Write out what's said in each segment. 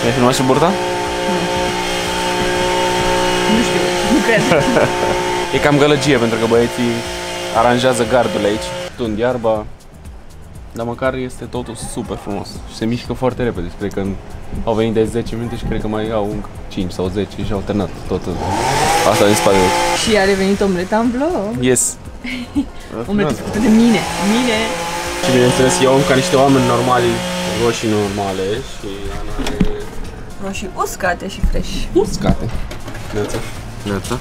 Ai filmat și burta? Nu știu, nu cred. E cam gălăgie pentru că băieții aranjează gardul aici, tund iarba. Dar măcar este totul super frumos și se mișcă foarte repede. Cred că au venit de 10 minute și cred că mai au încă 5 sau 10 și au terminat tot asta din spate. Și a revenit omleta în vlog. Yes. Omleta făcută de mine. Și bineînțeles eu am ca niște oameni normali, roșii normale și Ana e... Roșii uscate și fresh. Uscate. Neața. Neața.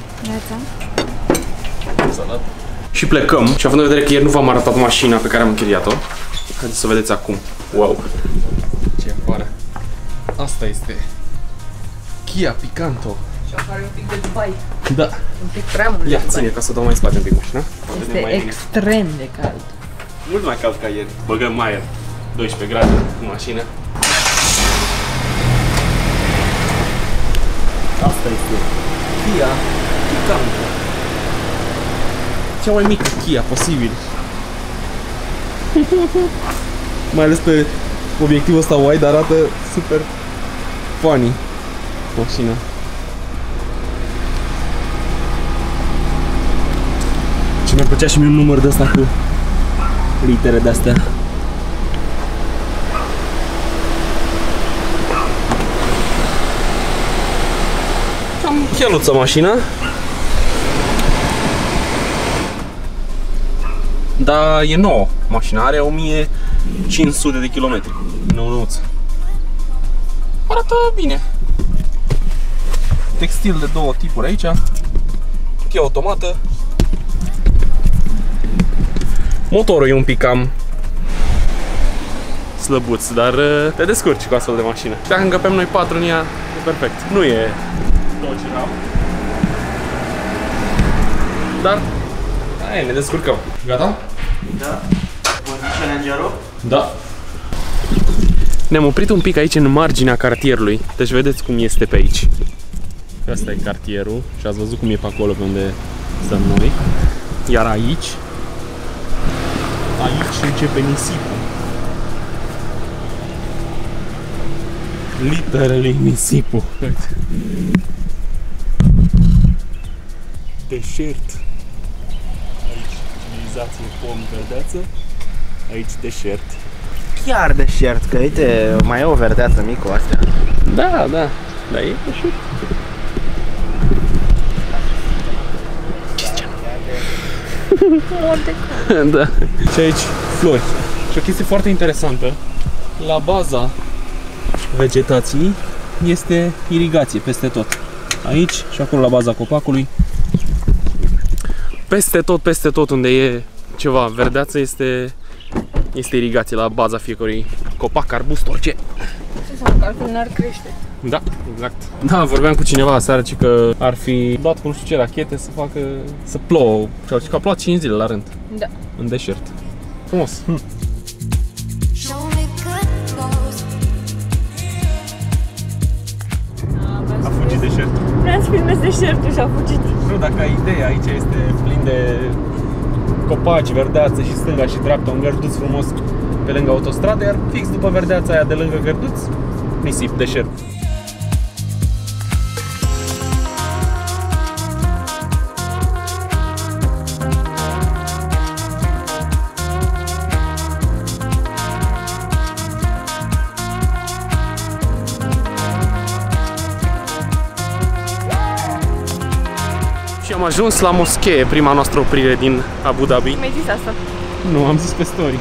Salat. Și plecăm. Și având în vedere că ieri nu v-am arătat mașina pe care am închiriat-o, haideți să o vedeți acum. Wow! Ce afară! Asta este Kia Picanto. Și afară un pic de Dubai. Da. Un pic prea mult de Ia, Dubai. ține ca să o dau mai spate un pic mașina. Este extrem de cald. Mult mai cald ca ieri. Băgăm mai aer. 12 grade în mașină. Asta este Kia Picanto. Cea mai mică Kia posibil. Mai ales pe obiectivul ăsta wide arată super funny mașina. Și mi-ar plăcea și mie un număr de ăsta cu litere de-astea. Cam cheluță mașina. Dar e nouă. Mașina are 1500 de kilometri. Nouță. Arată bine. Textil de două tipuri aici. Cheie automată. Motorul e un pic cam slăbuț, dar te descurci cu astfel de mașină. Și dacă încăpem noi 4 în ea, e perfect. Nu e tot ce rău. Dar hai, ne descurcăm. Gata? Da. Challenger-ul? Da. Ne-am oprit un pic aici în marginea cartierului. Deci vedeți cum este pe aici. Asta e cartierul și ați văzut cum e pe acolo pe unde stăm noi. Iar aici începe nisipul. Literally nisipul. Deșert. Aici civilizație pom verdeață. Aici deșert. Chiar deșert, că uite, mai e o verdeață mică cu astea. Da, da. Dar e deșert. Da. Și aici flori. Și o chestie foarte interesantă. La baza vegetației este irigație peste tot. Aici și acolo la baza copacului. Peste tot unde e ceva verdeață este irigație la baza fiecărui copac, arbust, orice. Ce înseamnă că altfel n-ar crește? Da, exact. Da, vorbeam cu cineva aseară că ar fi dat cu nu știu ce rachete să plouă. Și că a plouat 5 zile la rând. Da. În deșert. Frumos. A fugit deșertul. Vreau să filmez deșertul și a fugit. Nu, dacă ai idee, aici este plin de copaci, verdeață și stânga și dreapta, un gărduț frumos pe lângă autostradă, iar fix după verdeața aia de lângă gărduț, nisip, deșert. Și am ajuns la moschee, prima noastră oprire din Abu Dhabi. Mi-ai zis asta? Nu, am zis pe story.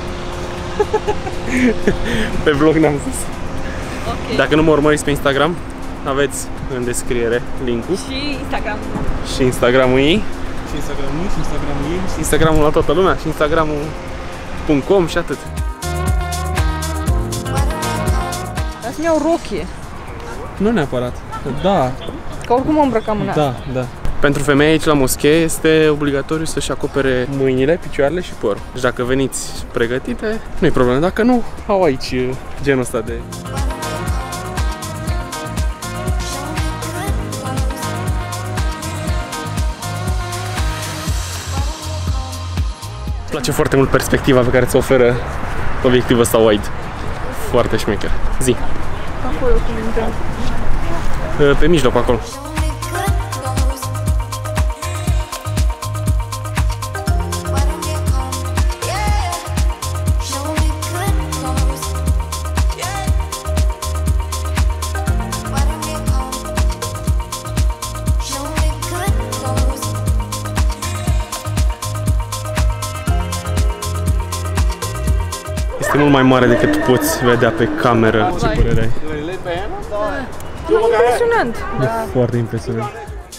Pe vlog n-am zis. Ok. Dacă nu mă urmăriți pe Instagram, aveți în descriere link-ul. Și Instagram. Și Instagramul ei. Și Instagramul ei, și Instagramul ei, și Instagramul la toată lumea, și Instagramul.com și atât. Dar să-mi iau rochie. Nu neapărat. Da, Că oricum mă îmbrăcam în asta. da, da. Pentru femei aici la moschee este obligatoriu să-și acopere mâinile, picioarele și părul. Deci dacă veniți pregătite, nu-i problemă. Dacă nu, au aici genul ăsta de... Îmi place foarte mult perspectiva pe care ți-o oferă obiectivul ăsta wide. Foarte șmecher. Zi. acolo cum intrăm. Pe mijloc, acolo. Este mult mai mare decât poți vedea pe cameră. Ce părere ai? E impresionant. E foarte impresionant.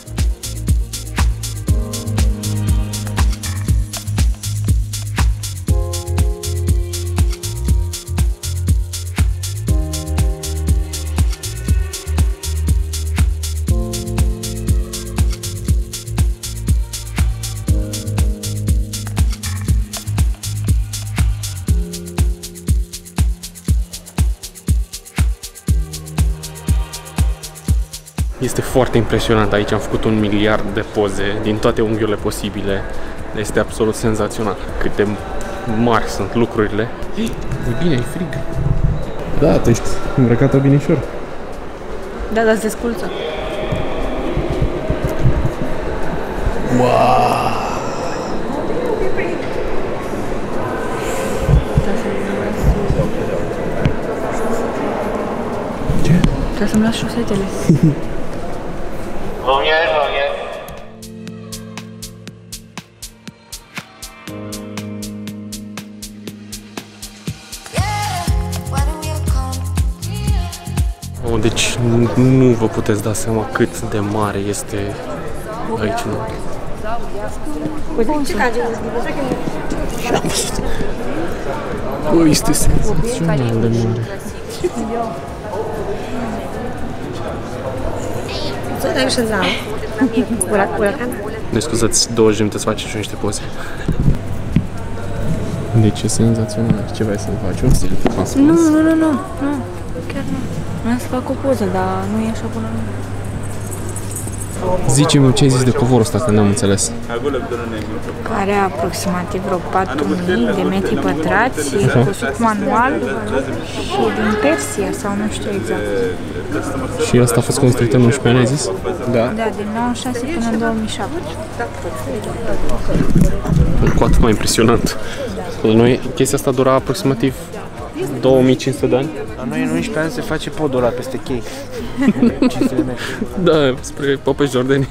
Este foarte impresionant aici, am făcut 1 miliard de poze din toate unghiurile posibile. Este absolut senzațional cât de mari sunt lucrurile. E bine, e frig. Da, tu ești îmbrăcată binișor. Da, dar se sculță. Wow! Ce? Trebuie să-mi las șosetele. Deci nu vă puteți da seama cât de mare este aici, nu? Bă, este senzațional de mare. Ne scuzați 20 de minute să facem și niște poze. Deci e senzațional. Ce vrei să-mi faci? Un selfie ascuns? Nu. Chiar nu. Vreau să fac o poză, dar nu e așa bună. Zice-mi ce ai zis de covorul ăsta, că n-am înțeles. Care are aproximativ vreo 4.000 de metri pătrați, e cusut manual și din Persia sau nu știu exact. Și asta a fost construit în 11 ani, ai zis? Da. Da, din 96 până în 2007. Cu atât mai impresionant. Noi, chestia asta dura aproximativ 2500 de ani. La noi în 11 ani se face podul ăla peste chei. 500 de metri. Da, spre Popești Jordeni.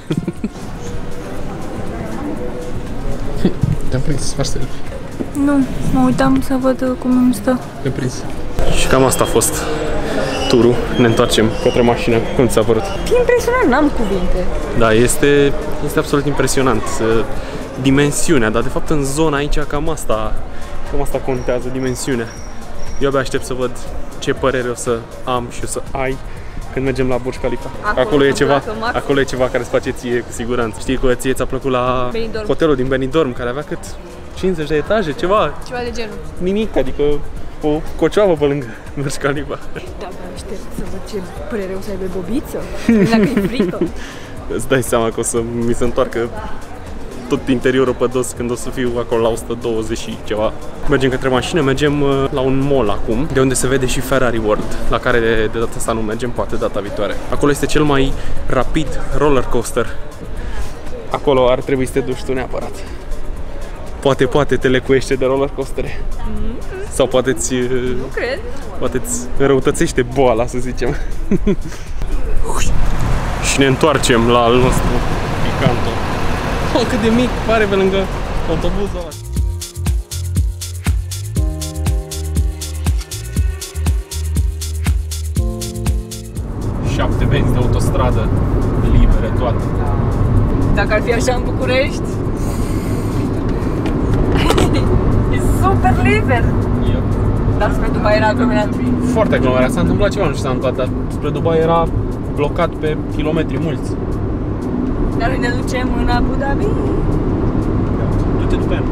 Te-am prins să faci selfie. Nu, mă uitam să văd cum îmi stă. Te-am prins. Și cam asta a fost turul. Ne întoarcem către mașină. Cum ți-a părut? E impresionant, n-am cuvinte. Da, este absolut impresionant. Dimensiunea, dar de fapt în zona aici cam asta contează, dimensiunea. Eu abia aștept să văd ce părere o să am și o să ai când mergem la Burj Khalifa. Acolo e ceva care îți face ție cu siguranță. Știi că ție ți-a plăcut la Benidorm. hotelul din Benidorm, care avea cât 50 de etaje, ceva de genul. nimic, adică o cocioavă pe lângă Burj Khalifa. Da, aștept să văd ce părere o să aibă Bobiță. Dacă e frică. Îți dai seama că o să mi se întoarcă tot interiorul pe dos când o să fiu acolo la 120 și ceva. Mergem către mașină, mergem la un mall acum, de unde se vede și Ferrari World, la care de data asta nu mergem, poate data viitoare. Acolo este cel mai rapid roller coaster. Acolo ar trebui să te duci tu neapărat. Poate te lecuiește de roller coastere. Sau poate-ți... Nu cred. Poate-ți înrăutățește boala, să zicem. Și ne întoarcem la al nostru Picanto. Oh, cât de mic pare pe lângă autobuzul ăla. 7 benzi de autostradă libere toate. Dacă ar fi așa în București, e super liber. Yep. Dar spre Dubai era aglomerat. Foarte aglomerat. S-a întâmplat ceva, nu știu ce s-a întâmplat, dar spre Dubai era blocat pe kilometri mulți. Dar noi ne ducem în Abu Dhabi. Du-te după ea.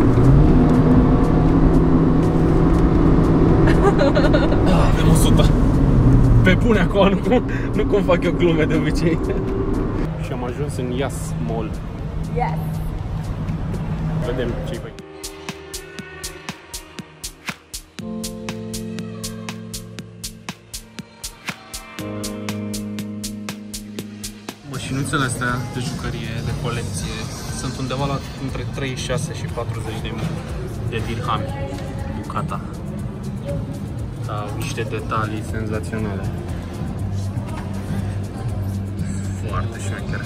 Avem 100. Pe bune acolo, nu cum fac eu glume de obicei. Și am ajuns în Yas Mall. Yes. Vedem ce-i pe. Mașinuțele astea de jucărie, de colecție, sunt undeva la între 36 și 40.000 de dirhami bucata. Au niște detalii senzaționale. Foarte șmechere.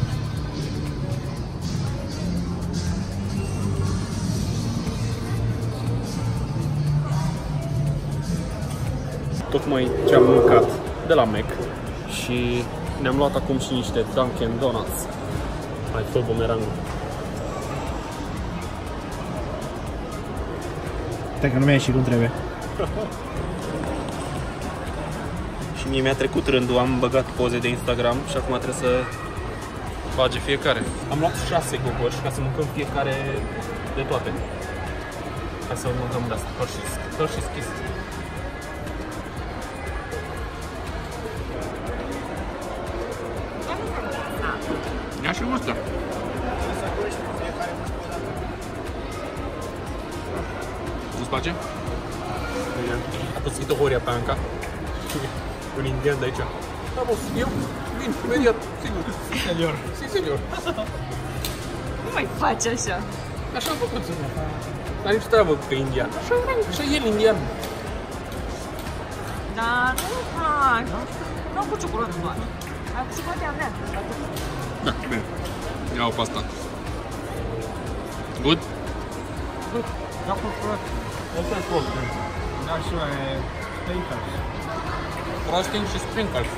Tocmai ce-am mâncat de la Mac și ne-am luat acum și niște Dunkin Donuts. Hai, fă bumerangul. Stai că nu mi-a ieșit cum trebuie. Și mie mi-a trecut rândul, am băgat poze de Instagram și acum trebuie să bage fiecare. Am luat 6 gogoși ca să mâncăm fiecare de toate. Hai să mâncăm de asta, Hershey's Kiss. Ia și ăsta. Nu-ți place? A păsit o horia pe Anca. Un indian de aici. Da, boss, eu vin imediat, sigur. Si, senior. Si, senior. Nu mai faci așa. Așa am făcut. N-are nici treabă cu indian. Așa e el indian. Da, nu fac. Nu am cu ciocolată doar. Am cu ciocolată mea. Da, bine. Iau pe asta. Good? Good. Ja prefer frosting. Da, și sprinkles. Frosting și sprinkles.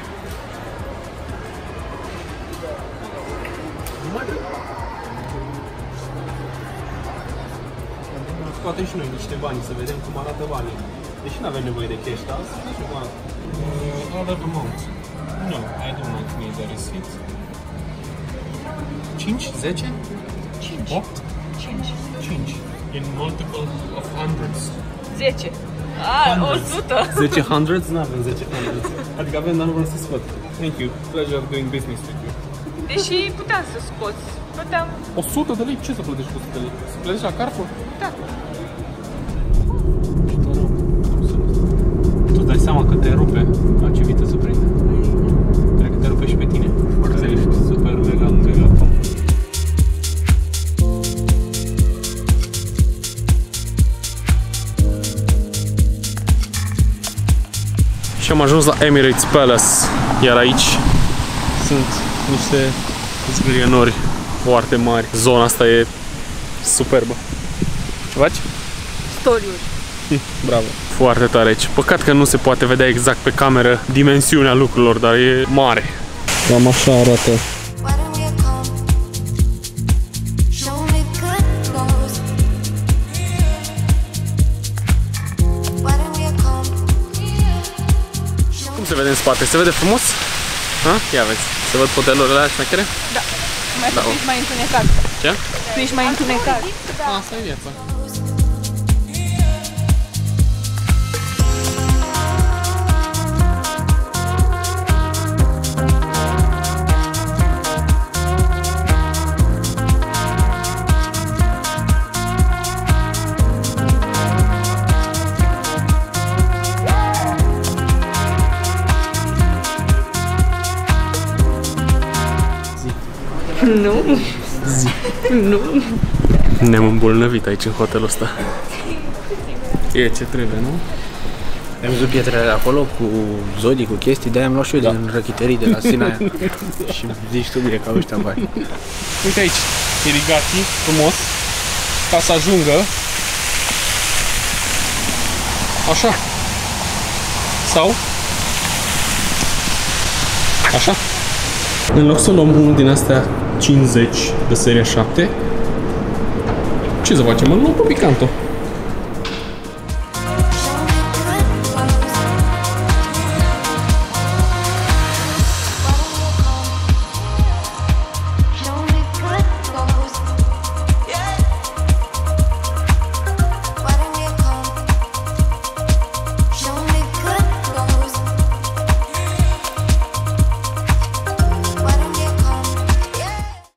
Scoatem și noi niște bani să vedem cum arată banii. Deși nu avem nevoie de cash, dar să vedem ceva. Other amount. No, I do not need a receipt. 5? 10? 5. 8? 5. In multiple of hundreds. 10. A, 100. 10 hundreds? Nu avem 10 hundreds. Adică avem, dar nu vreau să scot. Thank you. Pleasure doing business with you. Deși puteam să scoți. Puteam... 100 de lei? Ce să plătești cu 100 de lei? Să plătești la Carrefour? Da. Tu dai seama că te rupe la ce viteză prinde. Cred că te rupe și pe tine. Foarte ești super mega top. Și am ajuns la Emirates Palace, iar aici sunt niște zgârienori foarte mari. Zona asta e superbă. Ce faci? Storiuri. Bravo. Foarte tare aici. Păcat că nu se poate vedea exact pe cameră dimensiunea lucrurilor, dar e mare. Cam așa arată. Cum se vede în spate? Se vede frumos? Ha? Ia vezi. Se văd hotelurile alea șmechere? Da. Tu ești mai întunecat. Ce? Tu ești mai întunecat. Asta e viața. Nu. Nu. Ne-am îmbolnăvit aici în hotelul ăsta. E ce trebuie, nu? Am văzut pietrele acolo cu zodii, cu chestii, de-aia am luat și eu din răchiterii de la Sinaia. Și zici tu bine că au ăștia bani. Uite aici, irigații, frumos, ca să ajungă așa. Sau așa. În loc să luăm unul din astea 50 de seria 7, ce să facem? Îl luăm pe Picanto.